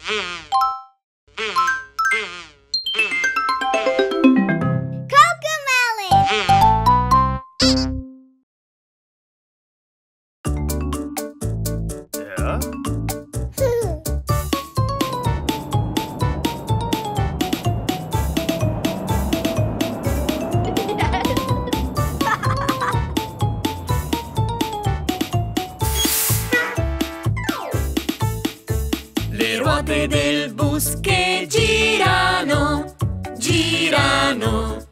Le ruote del bus che girano, girano,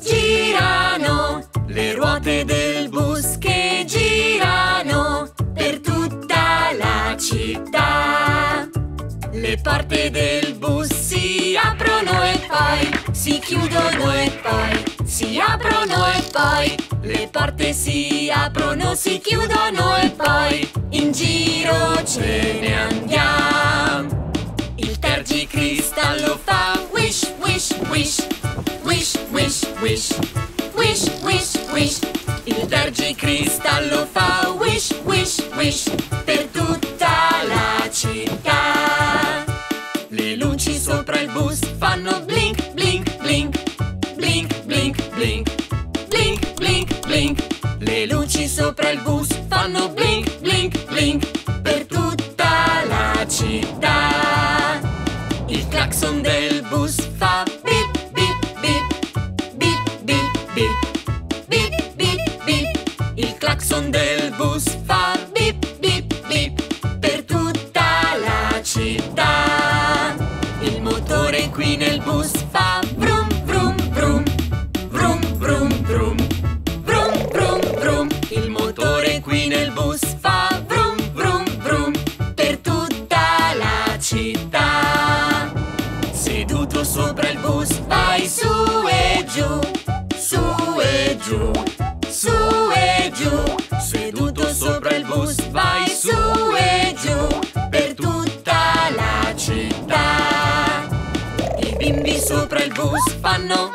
girano. Le ruote del bus che girano per tutta la città. Le porte del bus si aprono e poi si chiudono e poi si aprono e poi le porte si aprono, si chiudono e poi in giro ce ne andiamo. Il tergicristallo fa wish, wish, wish, wish, wish, wish, wish, wish, wish. Il tergicristallo fa wish, wish, wish per tutta la città. Le luci sopra il bus fanno blink, blink, blink, blink, blink, blink, blink, blink, blink. Le luci sopra il bus fanno blink, blink, blink per tutta la città. Il clacson del bus fa bip, bip, bip, bip, bip, bip, bip, bip, bip. Il clacson del bus fa bip, bip, bip per tutta la città. Il motore qui nel bus fa vrum, vrum, vrum, vrum, vrum, vrum, vrum, vrum, vrum. Il motore qui nel bus fa vrum, vrum, vrum per tutta la città. Seduto sopra il bus vai su e giù, su e giù, su e giù. Seduto sopra il bus vai su e giù per tutta la città. I bimbi sopra il bus fanno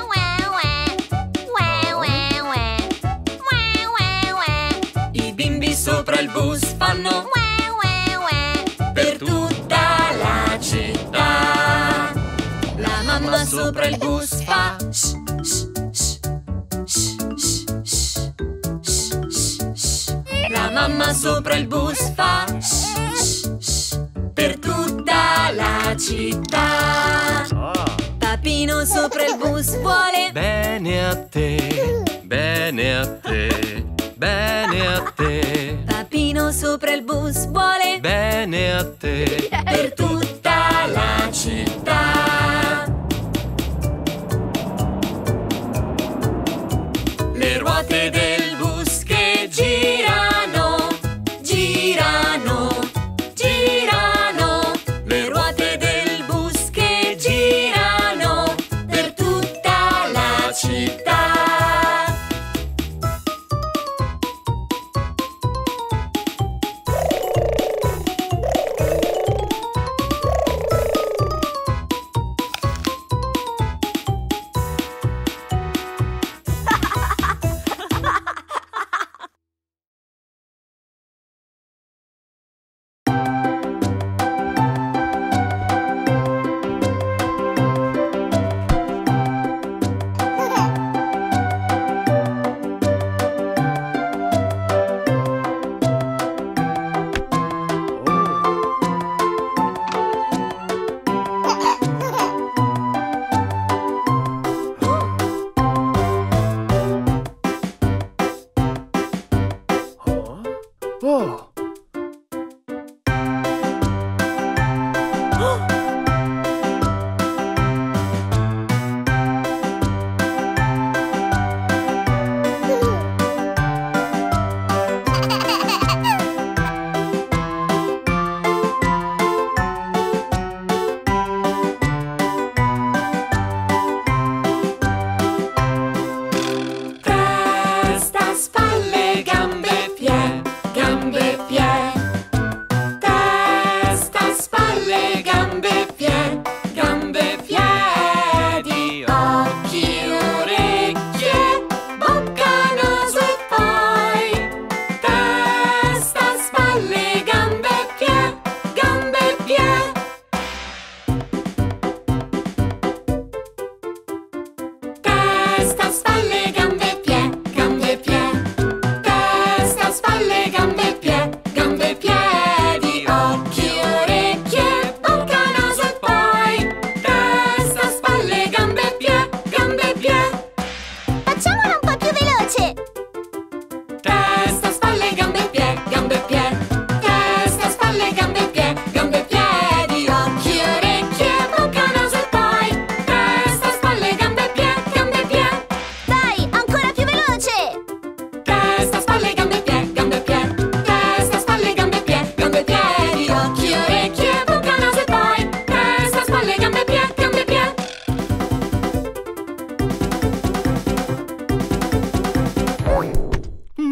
i bimbi sopra il bus fanno per tutta la città. La mamma sopra il bus fa shh, shh, shh, shh, shh, shh, shh, shh. La mamma sopra il bus fa shh, shh, shh, per tutta la città. Papino sopra il bus vuole bene a te, bene a te, bene a te. Papino sopra il bus vuole bene a te per tutta la città. Le ruote del bus che girano, girano, girano. Le ruote del bus che girano per tutta la città.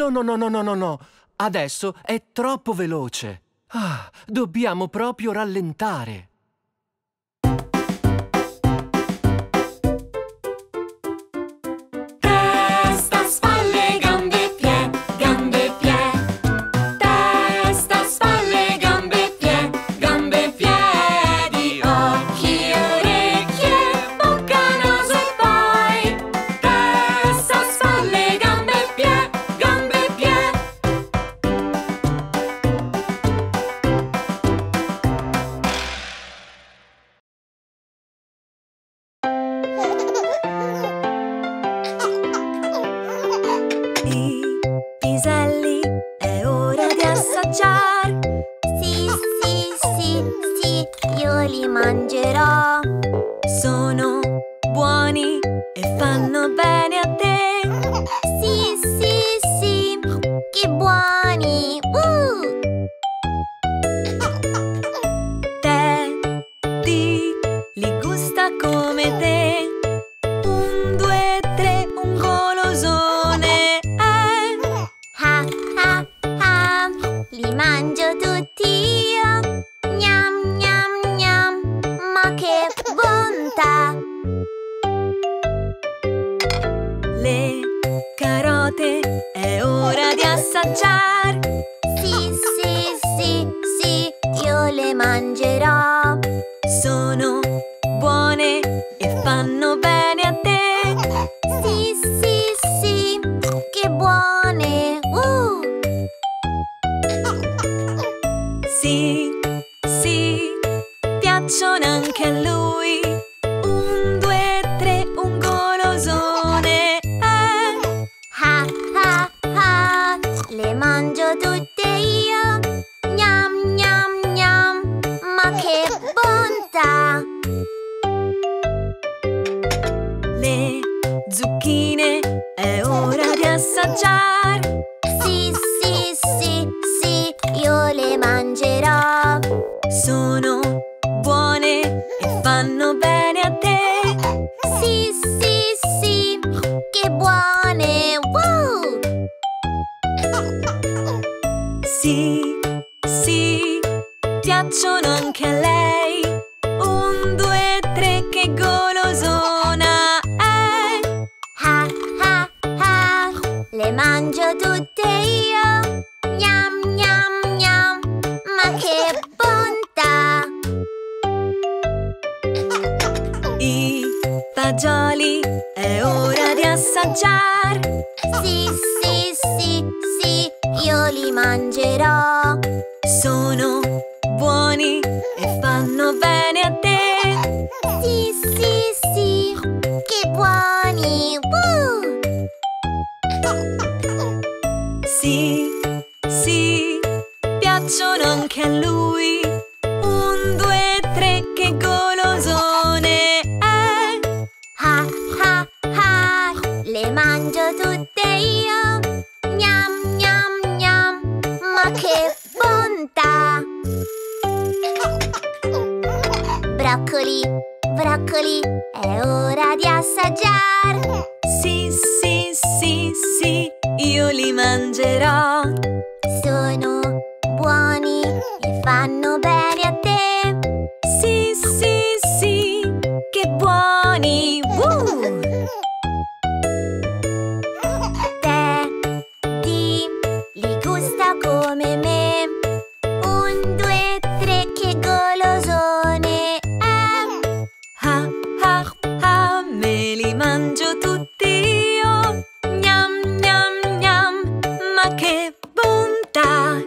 No. Adesso è troppo veloce. Dobbiamo proprio rallentare. Testa, spalle, gambe, piedi. Testa, spalle, gambe, piedi. Occhi, orecchie, bocca, naso e poi. Testa, spalle, gambe, piedi. I piselli è ora di assaggiar. Sì, io li mangerò. Sono buoni e fanno bene a te. Sì, che buoni! Teddy li gusta come te. 1, 2, 3, un golosone è. Li mangio tutti io. Gnam, gnam, gnam, ma che bontà! Le carote è ora di assaggiar. Sì, io le mangerò. Sono buone e fanno bene a te. Sì, che buone! Sì, piacciono anche a lui. 1, 2, 3, un golosone è. Le mangio tutte io. Gnam, gnam, gnam, ma che bontà! Le zucchine è ora di assaggiar. Sì, io le mangerò. Sono buone e fanno bene a te. Sì, che buone! Sì, piacciono anche a lei. 1, 2, 3, che golosona è. Le mangio tutte io. Gnam, gnam, gnam, ma che bontà! I fagioli è ora di assaggiar. Sì, io li mangerò. Sono buoni e fanno bene a te. Sì, che buoni! Sì, piacciono anche a lui. 1, 2, 3, che golosone è. Le mangio tutte io. Gnam, gnam, gnam, ma che bontà! Broccoli, è ora di assaggiar. Sì, io li mangerò. Sono buoni e fanno bene a te. Sì, che buoni! Teddy li gusta come me. 1, 2, 3, che golosone è. Me li mangio tutti io. Gnam, gnam, gnam, ma che bontà!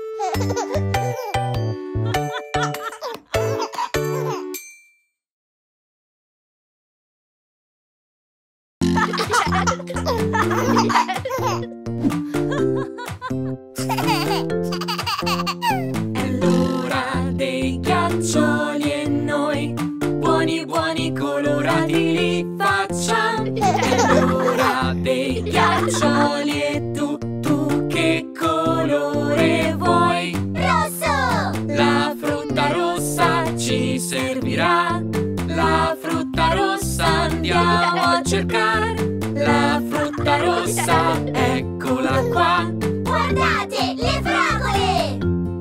È l'ora dei ghiaccioli e noi buoni colorati li facciamo. È l'ora dei ghiaccioli e tu che colore vuoi? Rosso! La frutta rossa ci servirà. La frutta rossa andiamo a cercare. La frutta rossa, ecco eccola qua. Guardate, le fragole!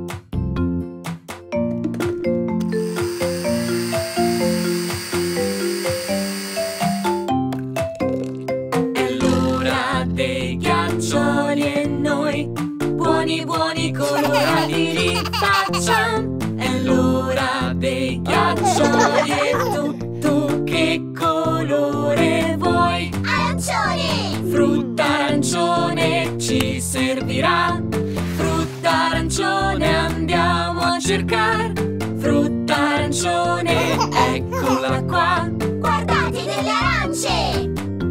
È l'ora dei ghiaccioli e noi buoni buoni colorati li facciamo. È l'ora dei ghiaccioli e tu che colore vuoi? Arancione! Frutta arancione ci servirà. Frutta arancione andiamo a cercare. Frutta arancione, eccola qua. Guardate delle arance!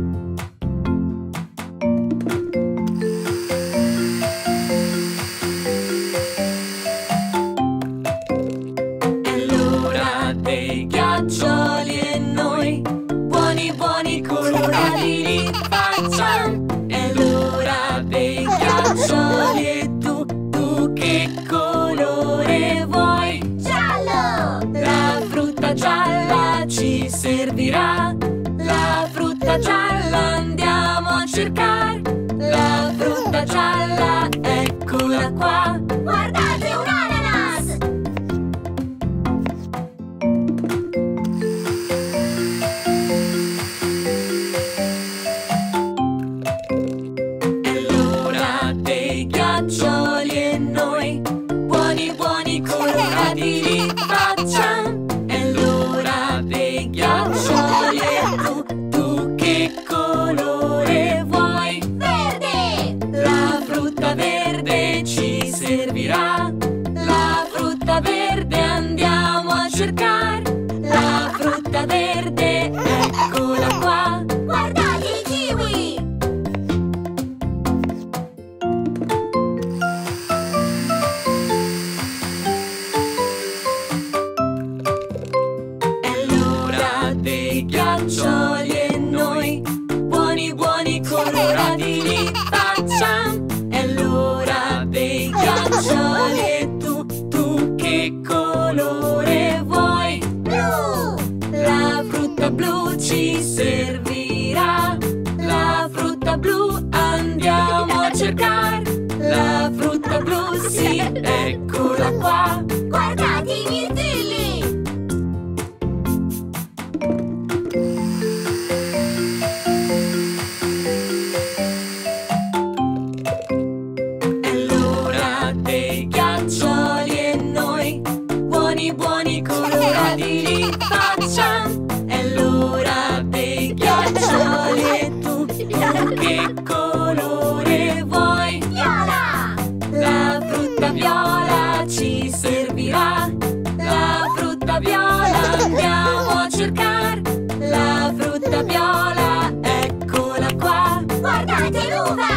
È l'ora dei ghiaccioli e noi buoni buoni colorati li facciamo. È l'ora dei ghiaccioli e tu che colore vuoi? Giallo! La frutta gialla ci servirà. La frutta gialla andiamo a cercare. La frutta gialla, eccola qua. Guardate un ananas! È l'ora dei ghiaccioli e noi buoni buoni colorati li facciamo. È l'ora dei ghiaccioli e tu che colore vuoi? Verde! La frutta verde ci servirà. La frutta verde andiamo a cercare. La frutta verde, eccola qua. Guardate i kiwi! È l'ora dei ghiaccioli e noi buoni buoni colorati li facciamo. È l'ora dei ghiaccioli e tu che colore vuoi? Blu! La frutta blu ci servirà. La frutta blu andiamo a cercare. La frutta blu, sì, eccola qua. Guardate i mirtilli! È l'ora dei ghiaccioli e noi buoni buoni colorati li facciamo. È l'ora dei ghiaccioli e tu che colore vuoi? Viola! La frutta viola ci servirà. La frutta viola andiamo a cercare. La frutta viola, eccola qua. Guardate l'uva!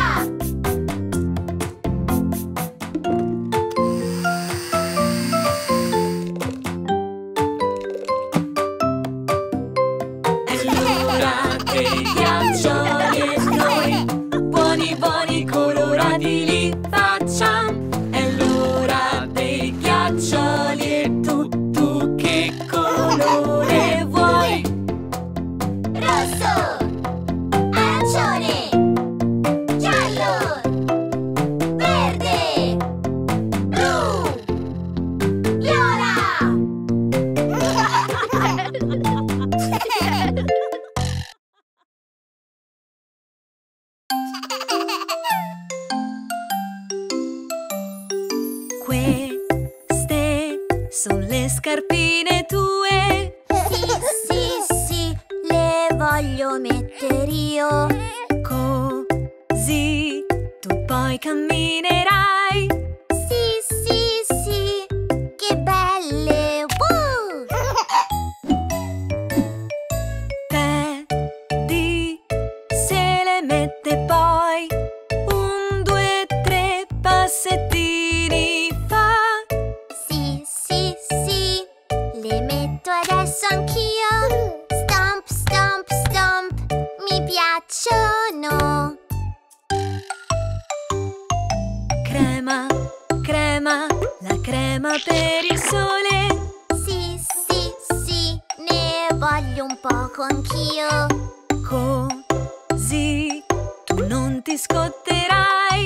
È l'ora dei ghiaccioli e noi buoni buoni colorati li facciamo. È l'ora dei ghiaccioli e tu che colore vuoi? Rosso! Arancione! Giallo! Verde! Blu! Viola! Queste sono le scarpine tue. Sì, sì, sì, le voglio mettere io. Così tu poi camminerai. Sì, sì, sì, che belle! Teddy se le mette poi. 1, 2, 3 passettini fa. Sì, sì, sì, le metto adesso anch'io. Stomp, stomp, stomp, mi piacciono. Crema, crema, la crema per il sole. Sì, sì, sì, ne voglio un poco anch'io. Così tu non ti scotterai.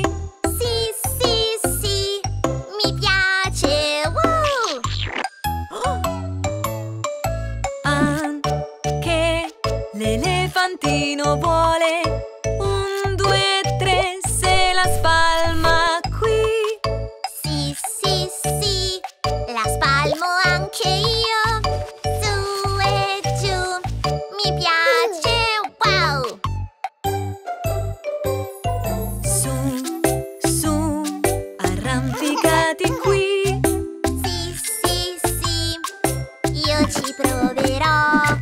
ci proverò.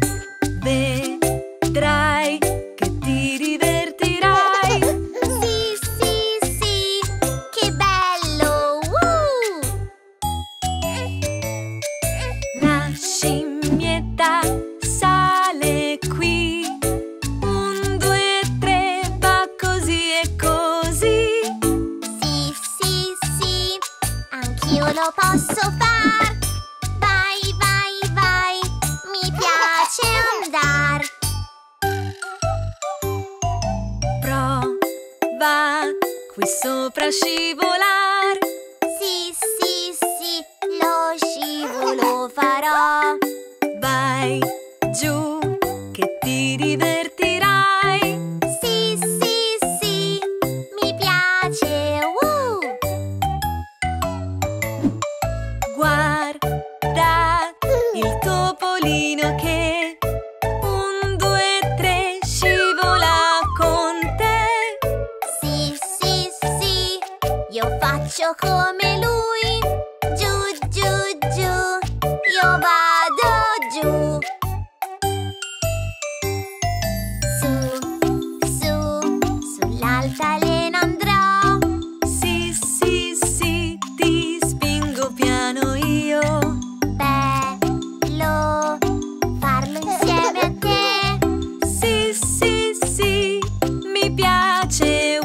Vedrai che ti divertirai. Sì, sì, sì, che bello! La scimmietta sale qui. 1, 2, 3, va così e così. Sì, sì, sì, anch'io lo posso far. Vai, vai, vai, mi piace andar. Prova qui sopra a scivolar. Sì, sì, sì, lo scivolo farò. Vai giù che ti divertirai. Sì, sì, sì, mi piace. Guarda il topolino che 1, 2, 3 scivola con te. Sì, sì, sì, io faccio come lui. Giù, giù, giù, io vado giù. Sull'altalena andrò. Sì, sì, sì, ti spingo piano io. Bello farlo insieme a te. Sì, sì, sì, mi piace.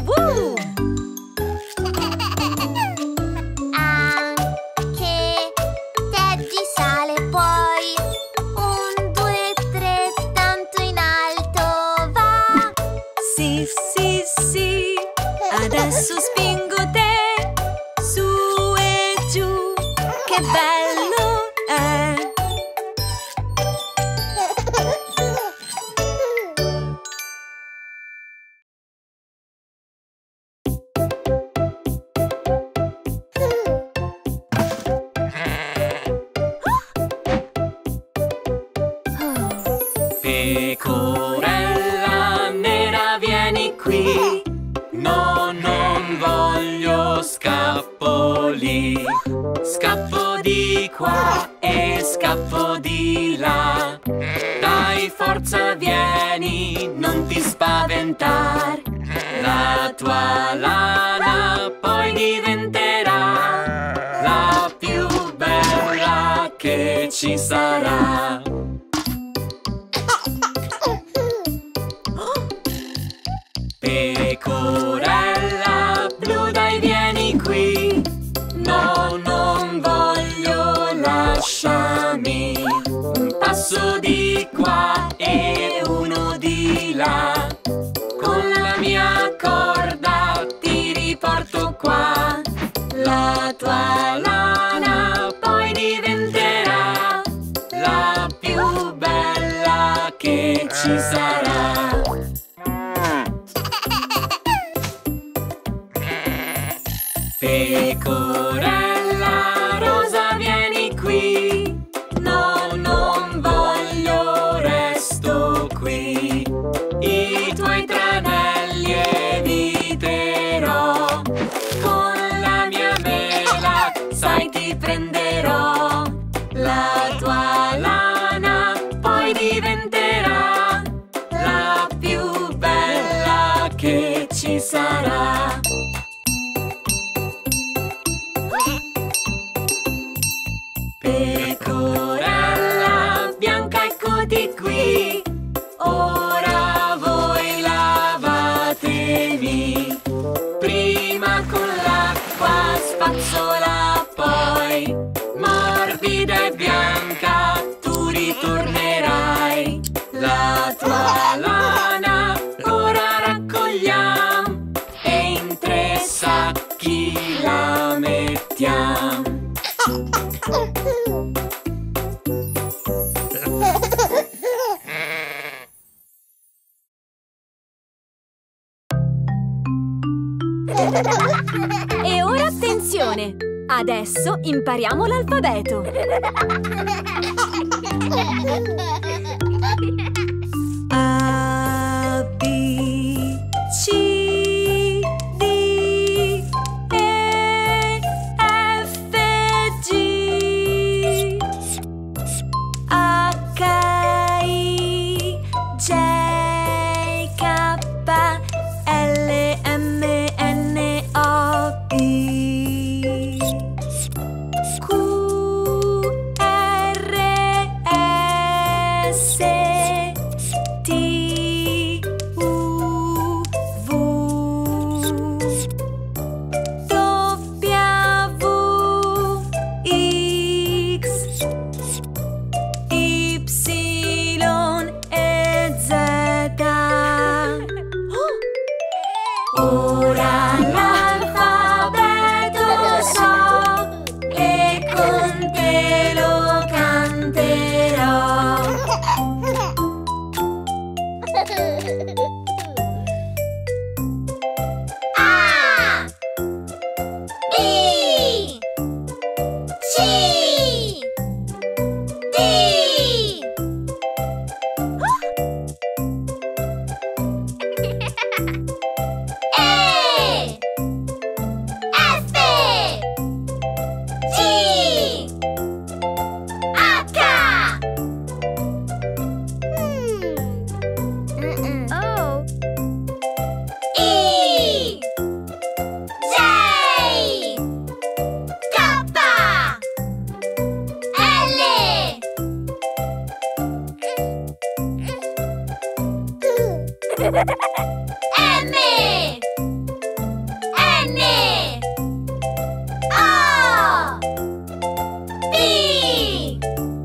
Anche Teddy sale poi. 1, 2, 3, tanto in alto va. Sì, sì, sì, adesso spingo te. Su e giù, che bello è. Pecorella nera, vieni qui. No, non voglio scappoli. Scappo di qua e scappo di là. Dai, forza, vieni, non ti spaventar. La tua lana poi diventerà la più bella che ci sarà. Pecorella blu, dai, vieni qui. No, non voglio, lasciami. Un passo di qua e uno di là. Con la mia corda ti riporto qua. La tua lana poi diventerà la più bella che ci sarà. Pecorella rosa, vieni qui. No, non voglio, resto qui. I tuoi tranelli eviterò. Con la mia mela, sai, ti prenderò. La tua lana poi diventerà la più bella che ci sarà. Pecorella bianca, eccoti qui. Ora voi lavatemi. Prima con l'acqua spazzola, poi morbida e bianca tu ritornerai. La tua lana ora raccogliamo e in 3 sacchi la mettiamo. E ora attenzione! Adesso impariamo l'alfabeto. A, B, C, D, E, F, G, H, M. N. O. P.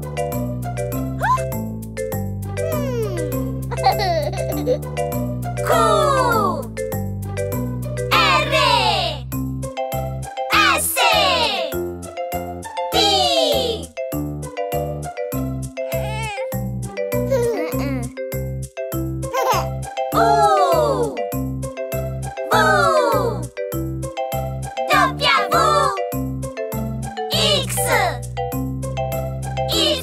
Q. R. S. T. U. V. W. X. Y.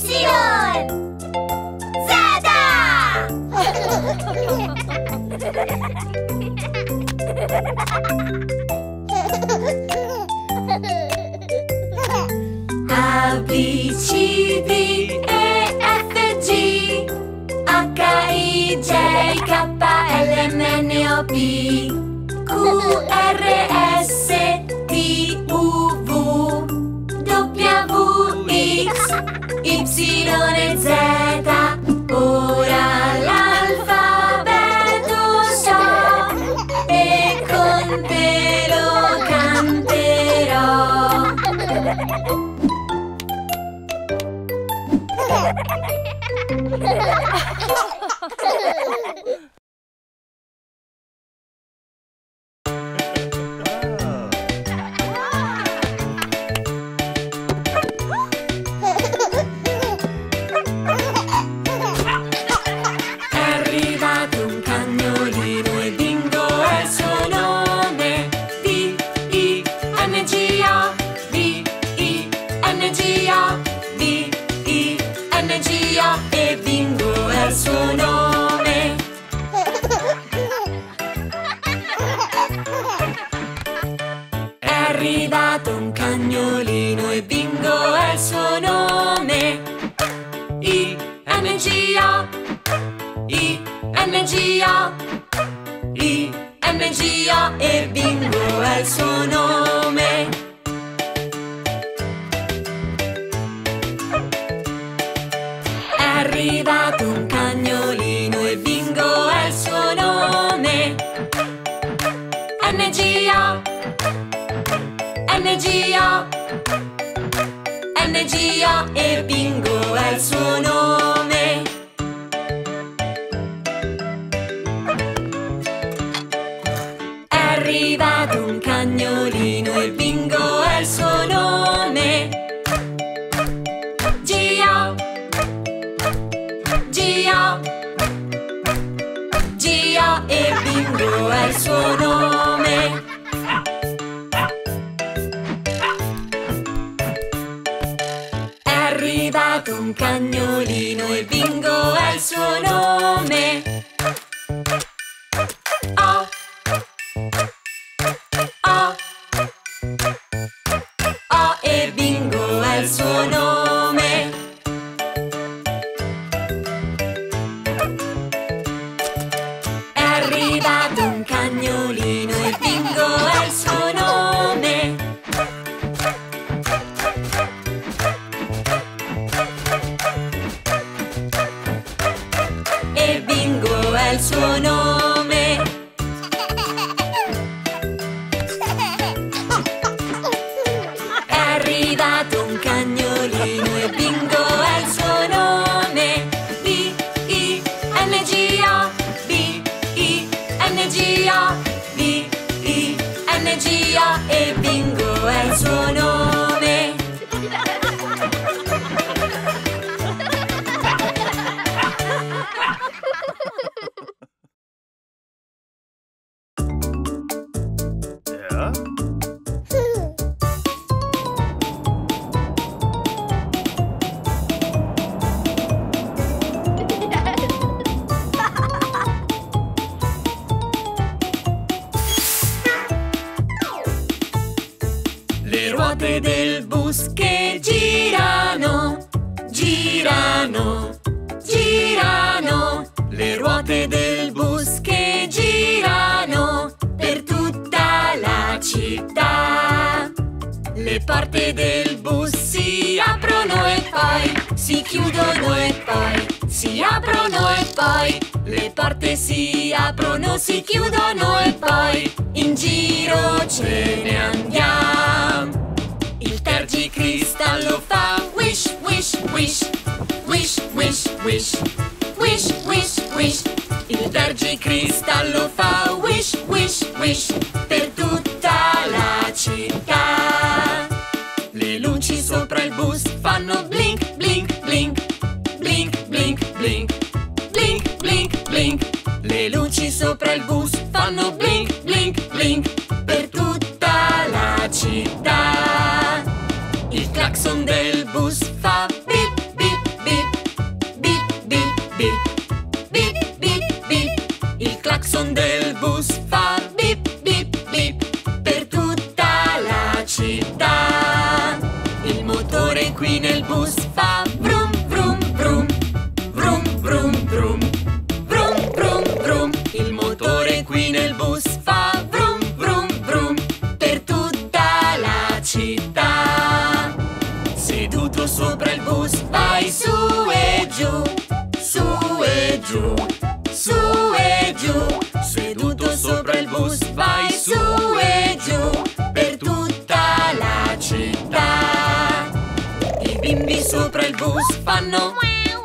A, B, C, D, E, F, G, H, I, J, K, L, M, N, O, P, Q, R, S, T, U, V, W, X, Y, Z. Ora l'alfabeto so e con te lo canterò. E Bingo è il suo nome. È arrivato un cagnolino e Bingo è il suo nome. I-N-G-O, I-N-G-O, I-N-G-O e Bingo è il suo nome. È arrivato un cagnolino e Bingo è il suo nome. N-G-O, N-G-O, N-G-O e Bingo è il suo nome. È arrivato un cagnolino e Bingo è il suo nome. G-O, G-O, G-O e Bingo è il suo nome. È arrivato un cagnolino e Bingo è il suo nome. O, O, O e Bingo è il suo nome. È arrivato un cagnolino e Bingo è il suo nome. E Bingo è il suo nome. È arrivato un cagnolino e Bingo è il suo nome. B-I-N-G-O, B-I-N-G-O, B-I-N-G-O e Bingo è il suo nome. Le ruote del bus che girano, girano, girano. Le ruote del bus che girano per tutta la città. Le porte del bus si aprono e poi si chiudono e poi si aprono e poi Le porte si aprono, si chiudono e poi in giro ce ne andiamo. Il tergicristallo fa wish, wish, wish, wish, wish, wish, wish, wish, wish. Il tergicristallo fa wish, wish, wish per tutta la città. Le luci sopra il bus fanno blink, blink, blink, blink, blink, blink, blink, blink, blink. Le luci sopra il bus fanno blink, blink, blink per tutta la città. Il clacson del bus fa bip, bip, bip, bip, bip, bip, bip, bip, bip. Il clacson del bus fa bip, bip, bip per tutta la città. Il motore qui nel bus fa vrum, vrum, vrum, vrum, vrum, vrum, vrum, vrum, vrum. Il motore qui nel bus fa vrum, vrum, vrum per tutta la città. Seduto sopra il bus vai su e giù, su e giù, su e giù. Seduto sopra il bus vai su e giù per tutta la città. I bimbi sopra il bus fanno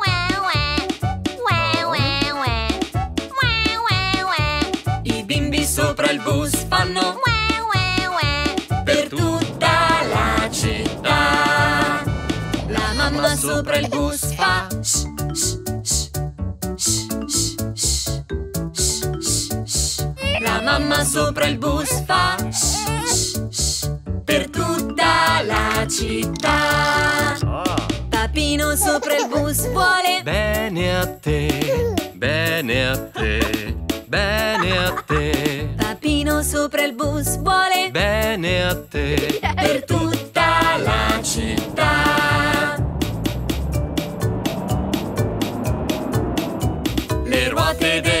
i bimbi sopra il bus fanno per tutta la città. La mamma sopra il bus fa shh, shh, shh, shh, shh, shh, shh. La mamma sopra il bus fa shh, shh, shh, per tutta la città. Papino sopra il bus vuole bene a te, bene a te, bene a te. Papino sopra il bus vuole Bene a te. per tutta la città. Le ruote del